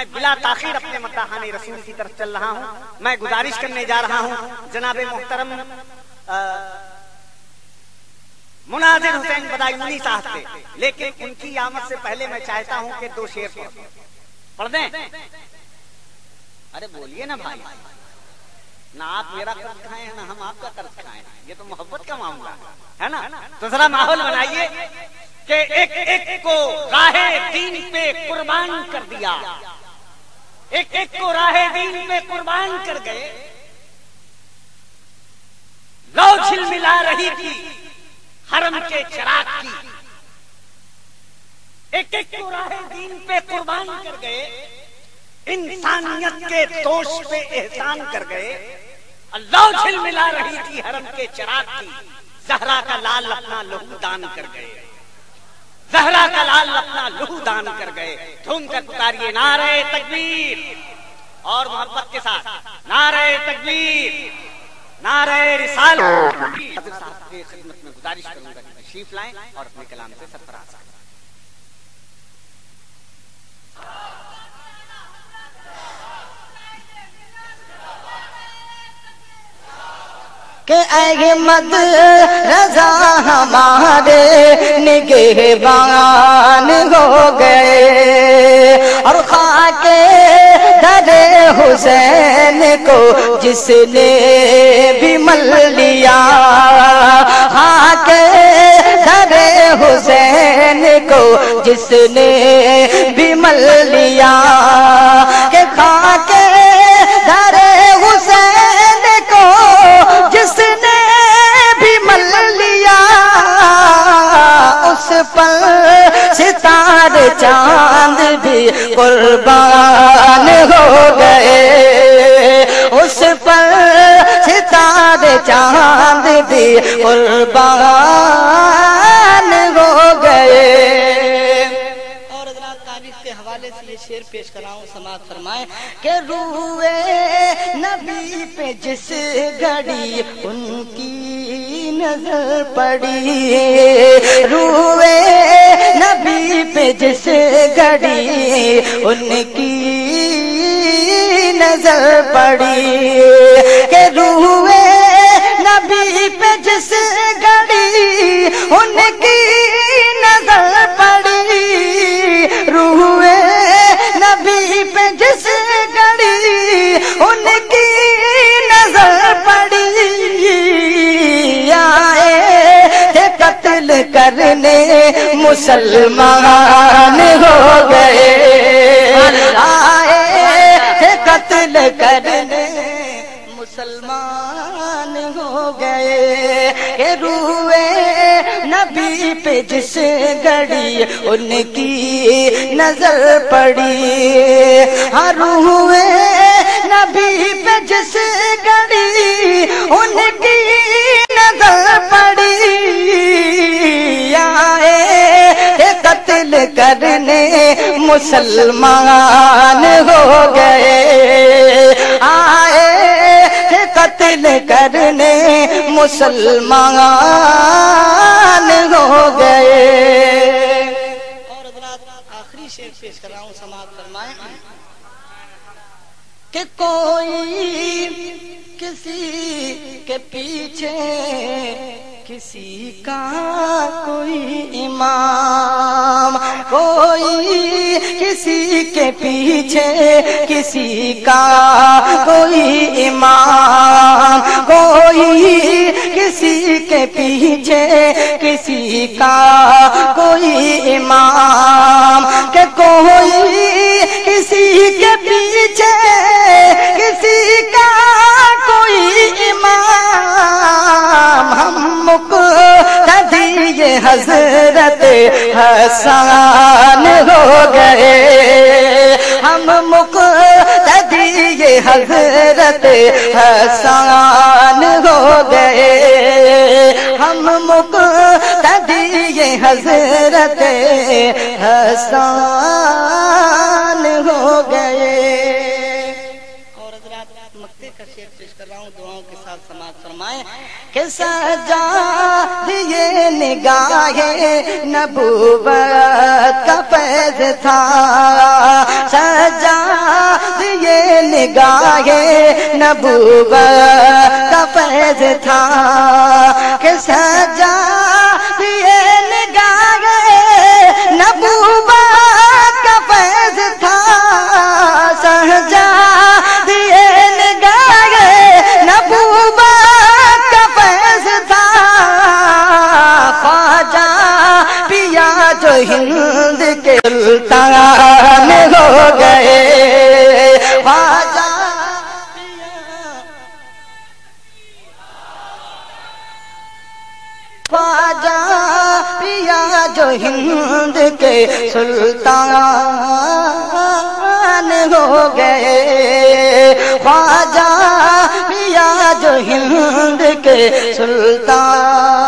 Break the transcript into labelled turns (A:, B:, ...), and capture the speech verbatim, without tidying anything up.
A: میں بلا تاخیر اپنے مداحان رسول کی طرف چل رہا ہوں. میں گزارش کرنے جا رہا ہوں جناب محترم مناظر حسین بدایونی صاحب سے، لیکن ان کی آمد سے پہلے میں چاہتا ہوں کہ دو شعر پڑھ دیں. ارے بولیے نا بھائی، نہ آپ میرا قرض کھائیں نہ ہم آپ کا قرض کھائیں، یہ تو محبت کا معاملہ ہے نا. تو ذرا ماحول بنائیے کہ ایک ایک کو راہ دین پہ قربان کر دیا، ایک ایک کو راہ دین پہ قربان کر گئے. لو جھل ملا رہی تھی حرم کے چراغ کی، ایک ایک کو راہ دین پہ قربان کر گئے. انسانیت کے دوش پہ احسان کر گئے. اللہ جھل ملا رہی تھی حرم کے چراغ کی، زہرا کا لال اپنا لہو دان کر گئے، زہرا کا لال اپنا لہو دان کر گئے. جھوم کر پکاریے نعرہ تکبیر اور محبت کے ساتھ نعرہ تکبیر، نعرہ رسالت. حضرت صاحب کی خدمت میں گزارش کروں گا کہ تشریف لائیں اور اپنے کلام سے سرفراز کریں.
B: کہ احمد رضا ہمارے نگہبان ہو گئے، اور خاک در حسین کو جس نے بھی مل لیا، خاک در حسین کو جس نے بھی مل لیا، کہ خاک در حسین کو جس نے بھی مل لیا، اس پر ستارے چاند بھی قربان ہو گئے، اس پر ستارے چاند بھی قربان ہو گئے. اور حضرات تاریخ کے حوالے سے یہ شعر پیش کراؤں، سماعت فرمائیں کہ روئے نبی پہ جس گھڑی ان کی نظر پڑی، روئے نبی پہ جس گھڑی ان کی نظر پڑی، کہ روئے نبی پہ جس گھڑی ان کی نظر پڑی، روئے نبی پہ جس گھڑی ان کی نظر پڑی، آئے تھے قتل کرنے مسلمان ہو گئے، آئے تھے قتل کرنے مسلمان ہو گئے، کہ روئے نبی پہ جس گھڑی ان کی نظر پڑی، ہاں روئے نبی پہ جس گھڑی ان کی نظر پڑی، آئے قتل کرنے مسلمان ہو گئے، آئے قتل کرنے مسلمان ہو گئے. اور حضرات آخری شعر پیش کر رہا ہوں، سماعت فرمائیں کہ کوئی کسی کے پیچھے کسی کا کوئی امام، کوئی کسی کے پیچھے کسی کا کوئی امام، کوئی کسی کے پیچھے کسی کا کوئی امام، کہ کوئی کسی کے پیچھے کسی کا کوئی امام. ہم مقتدی حضرت حسان ہو گئے، ہم مقتدی حضرت حسان ہو گئے، ہم مقتدی حضرت حسان ہو گئے. اور حضرات مکتے کا شعر پیش کر رہا ہوں، دعاؤں کے ساتھ سماعت فرمائیں کہ سجا یہ نگاہ نبوت کا فیض تھا، سجا نگاہ نبوت کا فیض تھا کہ سجا دیے نگاہ نبوت کا فیض تھا سجا دیے نگاہ نبوت کا فیض تھا خواجہ پیا جو ہند کے سلطان ہو گئے خواجہ خواجہ پیا جو ہند کے سلطان ہو گئے خواجہ پیا جو ہند کے سلطان